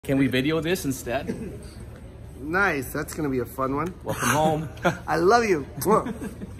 Can we video this instead? Nice, that's gonna be a fun one. Welcome home. I love you.